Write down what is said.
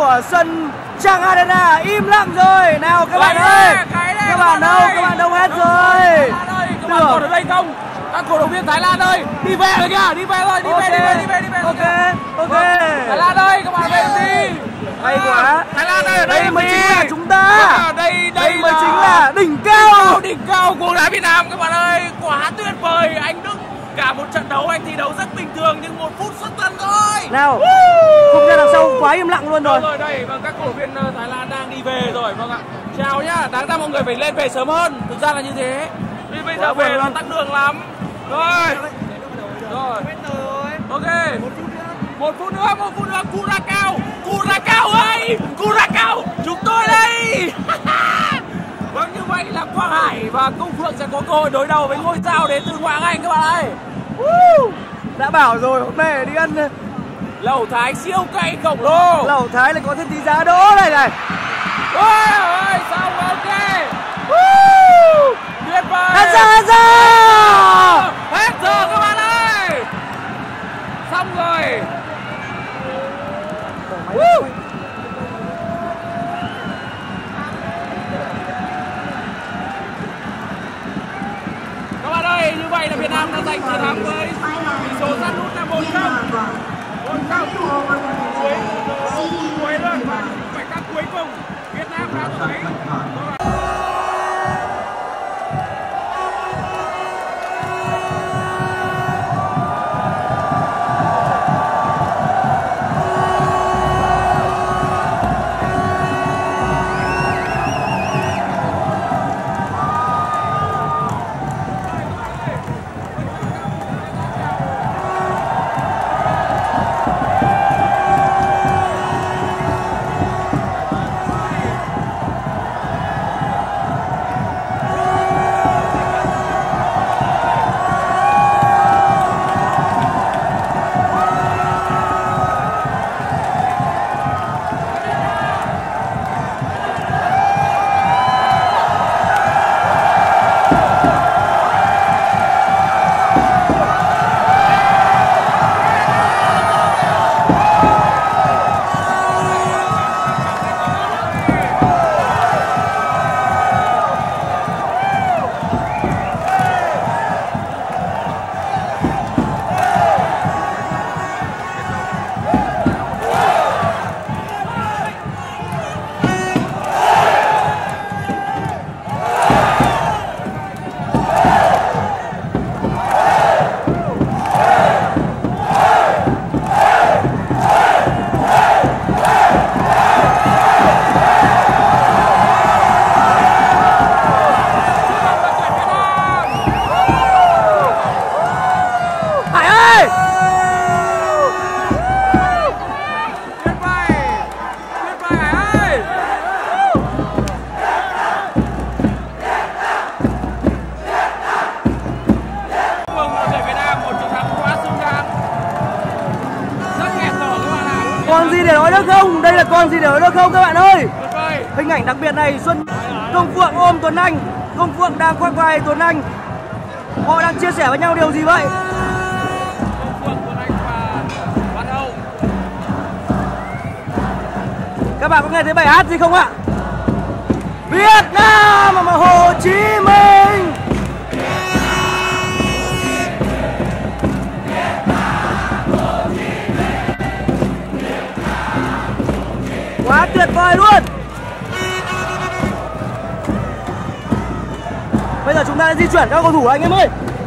của sân Trang Arena im lặng rồi. Nào các bạn ơi, các bạn đâu, các bạn đông hết rồi. Các bạn còn ở đây không? Các cổ động viên Thái Lan ơi, đi về rồi kìa, đi về rồi, đi về. Ok. Thái Lan ơi, các bạn về đi. Hay quá. Thái Lan ơi, ở đây mới chính là chúng ta. Đây mới chính là đỉnh cao của bóng đá Việt Nam các bạn ơi. Quá tuyệt vời. Anh Đức cả một trận đấu anh thi đấu rất bình thường nhưng 1 phút xuất thân thôi. Nào, không ra đằng sau quá im lặng luôn rồi. Rồi đây, vâng, các cổ động viên Thái Lan đang đi về rồi, vâng ạ. Chào nhá, đáng ra mọi người phải lên về sớm hơn. Thực ra là như thế. Vì bây giờ về nó tắc đường lắm. Rồi. Ok. 1 phút nữa. Curacao, chúng tôi đây. Vâng, như vậy là Quang Hải và Công Phượng sẽ có cơ hội đối đầu với ngôi sao đến từ ngoại hạng Anh các bạn ơi. Đã bảo rồi, hôm nay đi ăn lẩu Thái siêu cay khổng lồ. Lẩu Thái lại có thêm tí giá đỗ này. Ôi, xong ok. Tuyệt vời. Hết giờ các bạn ơi. Xong rồi. Các bạn ơi, như vậy là Việt Nam đã giành chiến thắng với tỷ số sát nút là 1-0. Cuối luôn và khoảnh khắc cuối cùng Việt Nam đã thấy. Còn gì để nói nữa không? Đây là còn gì để nói nữa không các bạn ơi? Hình ảnh đặc biệt này, Công Phượng ôm Tuấn Anh, Công Phượng đang khoác vai Tuấn Anh. Họ đang chia sẻ với nhau điều gì vậy? Công Phượng, Tuấn Anh và Văn Hậu. Các bạn có nghe thấy bài hát gì không ạ? Việt Nam mà Hồ Chí Minh. Quá tuyệt vời luôn. Bây giờ chúng ta sẽ di chuyển các cầu thủ anh em ơi.